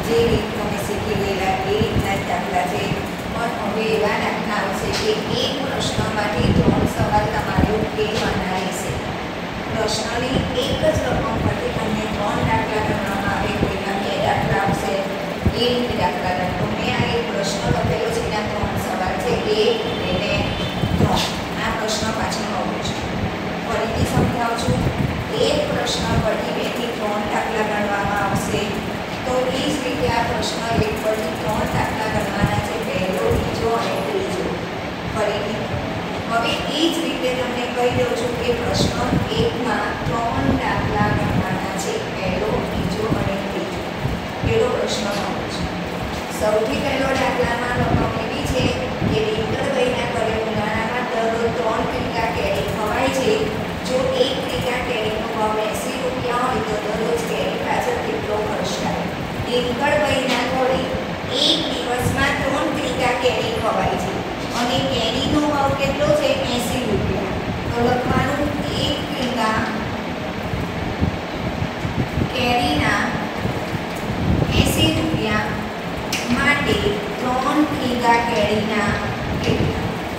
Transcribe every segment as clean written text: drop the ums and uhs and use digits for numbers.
જે રીત તમે શીખી ગયેલા એ રીતના જ દાખલા છે, પણ હવે એવા દાખલા આવશે કે એક પ્રશ્નમાંથી 3 સવાલ તમારે ઉકેલવાના રહેશે. પ્રશ્નની એક જ રકમ પરથી તમને 3 દાખલા ગણવામાં આવે, કોઈના 2 દાખલા આવશે, એ રીતે દાખલા ગણ. તો મેં આ એક પ્રશ્ન લખેલો છે, એના 3 સવાલ છે, 1, 2 ને 3. આ પ્રશ્ન પાછળનો પ્રશ્ન ફરીથી સમજાવું છું. એક પ્રશ્ન પરથી 2 થી 3 દાખલા ગણવામાં આવશે. તો એ જ રીતે આ પ્રશ્ન 1 પરથી 3 દાખલા ગણવાના છે, પહેલો, બીજો અને ત્રીજો. ફરીથી હવે એ જ રીતે તમને કહી દઉં છું કે પ્રશ્ન 1માં 3 દાખલા ગણવાના છે, પહેલો, બીજો અને ત્રીજો. પહેલો પ્રશ્ન આવો છે. સૌથી પહેલો દાખલામાં રકમ એવી છે કે રીંગણભાઈના ઘરે ઉનાળામાં દરરોજ 3 કિલ્લા કેરી ખવાય છે. જો 1 કિલ્લા કેરીનો ભાવ 80 રૂપિયા હોય તો દરરોજ કેરી પાછળ કેટલો ખર્ચ થાય? રીંગણભાઈના ઘરે એક દિવસમાં 3 કિલ્લા કેરી ખવાય છે અને કેરીનો ભાવ કેટલો છે? 80 રૂપિયા. તો લખવાનું 1 કિલ્લા કેરીના 80 રૂપિયા માટે 3 કિલ્લા કેરીના કેટલા?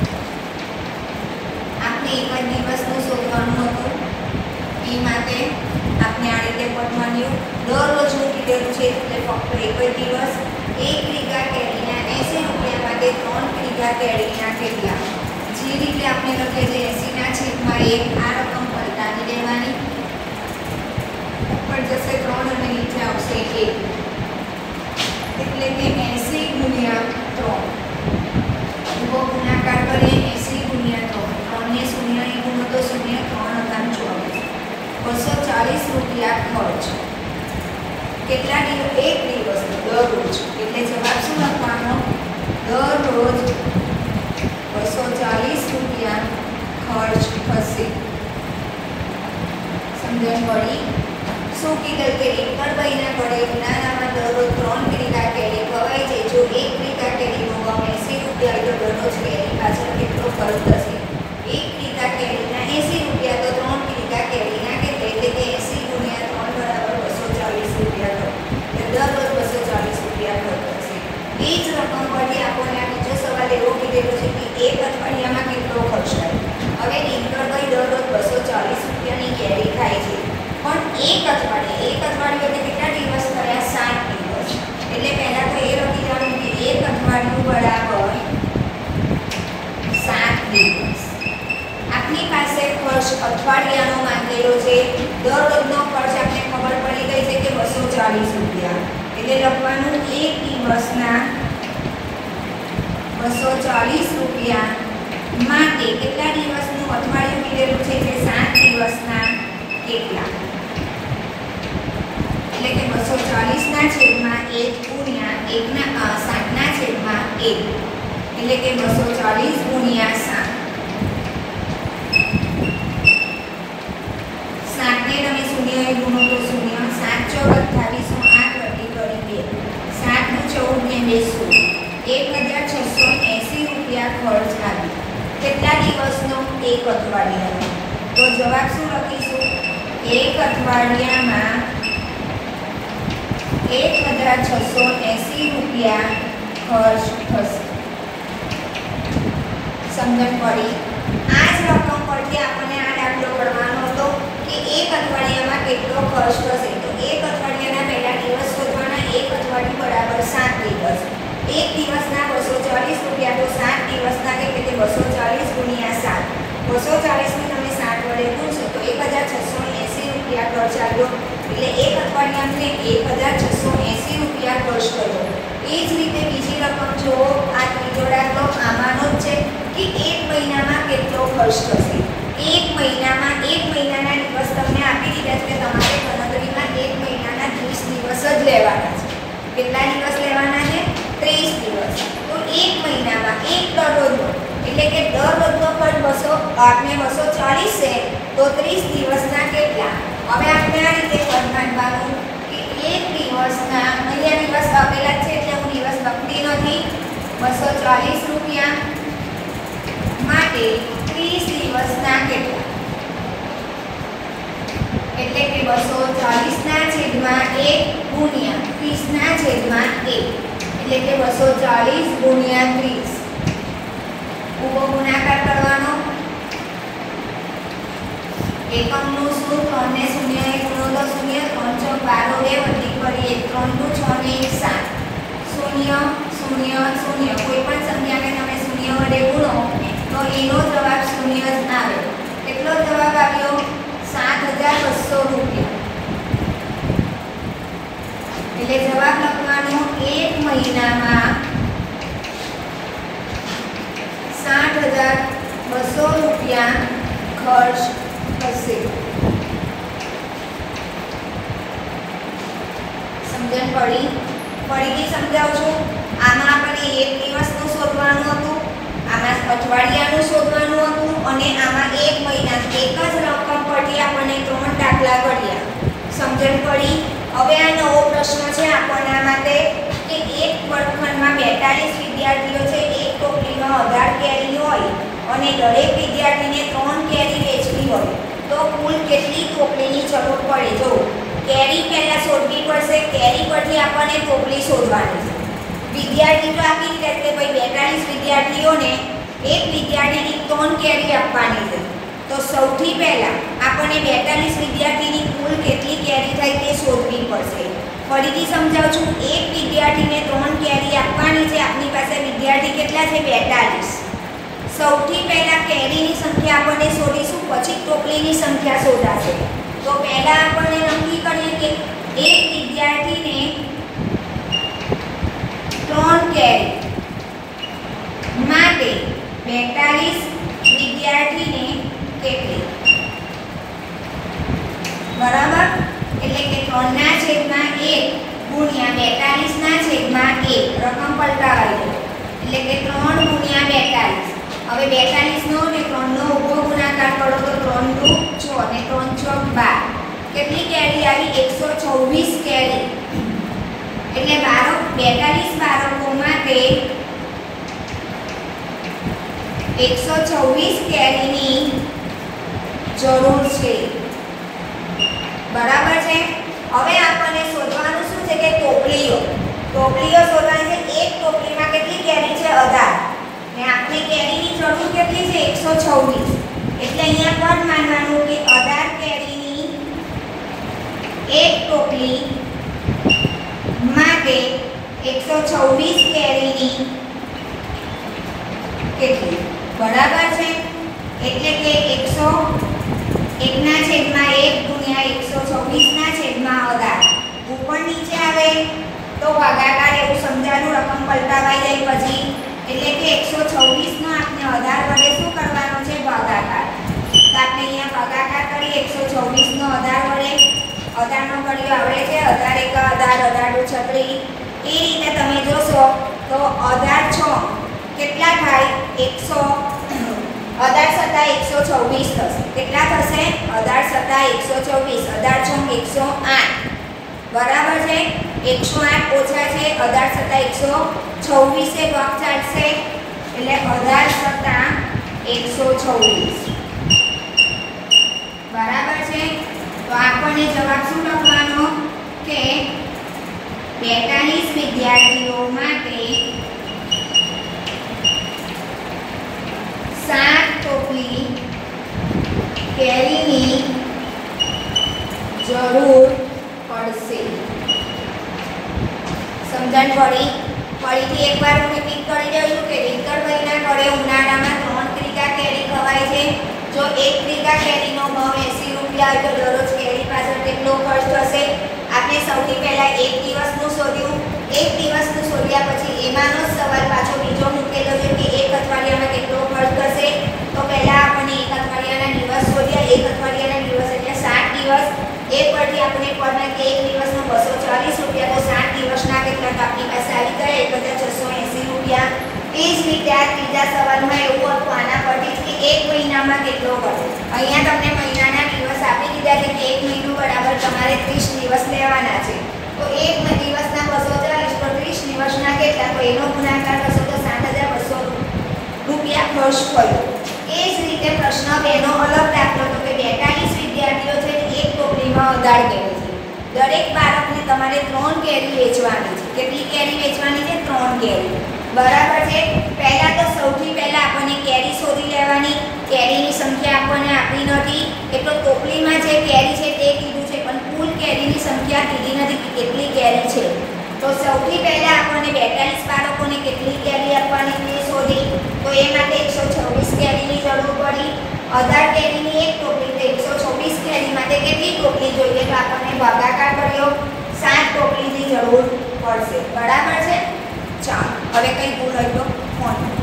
આપણે એક જ દિવસનું શોધવાનું હતું. એ માટે આપણે આ રીતે પટમાન્યું. દરરોજનું કીધેલું છે એટલે ફક્ત એક જ દિવસ. 1 કિલ્લા કેરીના 80 રૂપિયા માટે 3 કિલ્લા કેરીના કેટલા? જે રીતે આપણે લખીએ છીએ 80/1 આ રકમ પલટાવી દેવાની. ઉપર જશે 3 અને નીચે આવશે 1, એટલે કે 80/3. ઉભો ગુણાકાર કરીએ 80/3. 3 ને 0 એ ગુણો તો 0, 3 હતા 24. 240 રૂપિયા ખર્ચ. કેટલા દિવસ? એક દિવસ, દરરોજ. એટલે જવાબ શું લખવાનો? દરરોજ 240 રૂપિયા ખર્ચ થશે. સમજણ પડી? શું કીધું કે રીંગણભાઈના ઘરે ઉનાળામાં દરરોજ 3 કિલ્લા કેરી ખવાય છે. જો 1 કિલ્લા કેરીનો ભાવ 80 રૂપિયા હોય તો દરરોજ કેરી પાછળ કેટલો ખર્ચ થશે? 1 કિલ્લા કેરીના 80 રૂપિયા તો 3 કિલ્લા કેરીના કેટલા? એટલે કે 80/3 240 રૂપિયા થશે. દરરોજ 240 રૂપિયા ખર્ચ થશે. એ જ રકમ પરથી આપણને આ બીજો સવાલ એવો કીધેલો છે કે એક અઠવાડિયામાં કેટલો ખર્ચ થાય? હવે રીંગણભાઈ દરરોજ 240 રૂપિયાની કેરી ખાય છે, પણ એક અઠવાડિયું એટલે કેટલા દિવસ થયા? 7 દિવસ. એટલે પહેલા તો એ લખી દેવાનું કે એક અઠવાડિયું બરાબર 7 દિવસ. આપણી પાસે ખર્ચ અઠવાડિયાનો માંગેલો છે. દરરોજનો ખર્ચ આપણે ખબર પડી ગઈ છે કે 240 રૂપિયા. એટલે લખવાનું એક દિવસના 240 રૂપિયા માટે કેટલા દિવસનું અઠવાડિયું કીધેલું છે કે 7 દિવસના કેટલા? એટલે કે 240/1 ગુણ્યા 7/1 એટલે કે 240 ગુણ્યા 7. 7 ને તમે 0 એ ગુણો તો 0. 7 × 4 = 28. 8 વધી કરી 2. 7 નું 14 ને 2 1680 રૂપિયા ખર્ચ આવ્યો. કેટલા દિવસનો? એક અઠવાડિયાનો. તો જવાબ શું લખીશું? એક અઠવાડિયામાં 1680 રૂપિયા ખર્ચ થશે. સમજણ પડી? આ જ રકમ પરથી આપણને આ દાખલો ગણવાનો હતો કે એક અઠવાડિયામાં કેટલો ખર્ચ થશે. તો એક અઠવાડિયાના પહેલા દિવસ શોધવાના. એક અઠવાડિયું બરાબર 7 દિવસ. એક દિવસના 240 રૂપિયા તો 7 દિવસના એટલે કે 240 ગુણ્યા 7. 240 ને તમે 7 વડે ગુણશો તો 1680 રૂપિયા ખર્ચ આવ્યો. એટલે એક અઠવાડિયાને 1680 રૂપિયા ખર્ચ થયો. એ જ રીતે બીજી રકમ જુઓ. આ ત્રીજો દાખલો આમાંનો જ છે કે એક મહિનામાં કેટલો ખર્ચ થશે. એક મહિનાના દિવસ તમને આપી દીધા છે કે તમારે ગણતરીમાં એક મહિનાના 30 દિવસ જ લેવાના છે. કેટલા દિવસ લેવાના છે? 30 દિવસ. તો એક મહિનામાં એક દરરોજનો એટલે કે દરરોજનો ખર્ચ 240 છે તો 30 દિવસના કેટલા? હવે આપણે આ રીતે કાઢવાનું કે એક દિવસના અહીંયા દિવસ આપેલા છે એટલે હું દિવસ લખતી નથી. 240 રૂપિયા માટે 30 દિવસના કેટલા? એટલે કે 240/1 ગુણ્યા 30 30/1 એટલે કે 240 ગુણ્યા 30 ઉભો ગુણાકાર કરવાનો એકમનું શું 3 ને 0 એ ગુણો તો 0 3 ચોક 12 વધી કરીએ 3 દુ 6 ને 1 7 0 0 0 કોઈ પણ સંખ્યાને તમે 0 વડે ગુણો તો એનો જવાબ 0 જ આવે. કેટલો જવાબ આવ્યો? 7200 રૂપિયા. એટલે જવાબ લખવાનો 1 મહિનામાં 60,200 રૂપિયા ખર્ચ થશે. સમજણ પડી? ફરીથી સમજાવું છું. આમાં આપણે એક દિવસનું શોધવાનું હતું, આમાં અઠવાડિયાનું શોધવાનું હતું અને આમાં એક મહિના એક જ રકમ પરથી આપણને 3 દાખલા કર્યા. સમજણ પડી? હવે આ નવો પ્રશ્ન છે આપણા માટે કે એક વર્ગખંડમાં 42 વિદ્યાર્થીઓ છે, એક ટોપલીમાં 18 કેરી હોય અને દરેક વિદ્યાર્થીને 3 કેરી વેચવી હોય તો કુલ કેટલી ટોપલીની જરૂર પડે? જો કેરી પહેલા શોધવી પડશે, કેરી પરથી આપણને ટોપલી શોધવાની છે. વિદ્યાર્થી તો આપી દીધા કે ભાઈ 42 વિદ્યાર્થીઓને એક વિદ્યાર્થીની 3 કેરી આપવાની છે. તો સૌથી પહેલા આપણને 42 વિદ્યાર્થીની કુલ કેટલી કેરી થાય તે શોધવી પડશે. ફરીથી સમજાવું છું. એક વિદ્યાર્થીને 3 કેરી આપવાની છે. આપની પાસે વિદ્યાર્થી કેટલા છે? 42. સૌથી પહેલા કેરીની સંખ્યા આપણને શોધીશું, પછી ટોપલીની સંખ્યા શોધાશે. તો પહેલા આપણને નક્કી કરીએ કે એક વિદ્યાર્થીને 3 કેરી માટે 42 વિદ્યાર્થીને કેટલી? બરાબર? એટલે કે 3/1 ગુણ્યા 42/1 રકમ પલટાવાય એટલે કે 3 ગુણ્યા 42. હવે 42 નો ને 3 નો ઉભો ગુણાકાર કરો તો 3 દુ 6 અને 3 ચોક 12. કેટલી કેરી આવી? 126 કેરી. એટલે 42 બાળકો માટે 126 કેરીની જરૂર છે. બરાબર છે? હવે આપણને શોધવાનું શું છે કે ટોપલીઓ શોધવાની છે. એક ટોપલીમાં કેટલી કેરી છે? 18 ને આપણે કેરીની જરૂર કેટલી છે? 126. એટલે અહીંયા પદ માનવાનું કે 18 કેરીની એક ટોપલી માટે 126 કેરીની કેટલી? બરાબર છે? એટલે કે 1/1 ગુણ્યા 126/18 ઉપર નીચે આવે તો ભાગાકાર એવું સમજાનું રકમ પલટાવાઈ જાય પછી. એટલે કે 126 નો આપણે 18 વડે શું કરવાનો છે? ભાગાકાર. તો આપણે અહીંયા ભાગાકાર કરીએ 126 નો 18 વડે. 18 નો કર્યો આવડે છે? 18 × 1 = 18, 18 × 36. એ રીતે તમે જોશો તો 18 કેટલા થાય? 18 × 126 થશે. કેટલા થશે? 18 × 126. 18 × 108. બરાબર છે? 108 ઓછા છે 18 × 126 એ ભાગ ચાલશે એટલે 18 × 126. બરાબર છે? તો આપણને જવાબ શું લખવાનો કે 42 વિદ્યાર્થીઓ માટે 7 ટોપલી કેરીની જરૂર પડશે. સમજણ પડી? ફરીથી એકવાર હું રિપીટ કરી દઉં છું કે વિક્ટરભાઈના ઘરે ઉનાળામાં 3 ક્રિકા કેરી ખવાય છે. જો 1 ક્રિકા કેરીનો ભાવ 80 રૂપિયા હોય તો દરરોજ કેરી પાછળ કેટલો ખર્ચ થશે? આપણે સૌથી પહેલા એક દિવસનું શોધ્યું. એક દિવસનું શોધ્યા પછી એમાંનો સવાલ પાછો બીજો મૂકેલો છે કે એક અઠવાડિયામાં કેટલો ખર્ચ થશે. તો પહેલા આપણે એક અઠવાડિયાના દિવસ શોધ્યા. એક અઠવાડિયાના દિવસ એટલે 7 દિવસ. એક પરથી આપણે પડના કે એક દિવસનો 240 રૂપિયા તો 7 દિવસના કેટલા આપણી પાસે આવી ગયા? 1680 રૂપિયા. એ જ રીતે આ ત્રીજા સવાલમાં એવું હતું આના પરથી કે એક મહિનામાં કેટલો ખર્ચ. અહીંયા તમને મહિનાના દિવસ આપી દીધા છે કે એક મહિનો બરાબર તમારે 30 દિવસ લેવાના છે. તો એક દિવસના 240 તો 30 દિવસના કેટલા? તો એનો ગુણાકાર કરશો તો 7200 રૂપિયા ખર્ચ થયો. એ જ રીતે પ્રશ્ન 2 નો અલગ દાખલો તો કે 42 વિદ્યાર્થીઓ છે એક ટોપલીમાં 18 કેરી છે. દરેક બાળકને તમારે 3 કેરી વેચવાની છે. કેટલી કેરી વેચવાની છે? 3 કેરી. બરાબર છે. પહેલા તો સૌથી પહેલા આપણને કેરી શોધી લેવાની. કેરીની સંખ્યા આપણને આપી નથી, એટલે ટોપલીમાં જે કેરી છે તે કીધું છે, પણ કુલ કેરીની સંખ્યા કીધી નથી કે કેટલી કેરી છે. તો સૌથી પહેલા આપણને 42 બાળકોને કેટલી કેરી આપવાની તે શોધી. તો એ માટે 126 કેરીની જરૂર પડી. 18 કેરીની એક ટોપલી, તો 126 કેરી માટે કેટલી ટોપલી જોઈએ? તો આપણને ભાગાકાર કર્યો, 7 ટોપલીની જરૂર પડશે. બરાબર છે. ચાલો, હવે કઈ ભૂલ હોય તો ફોન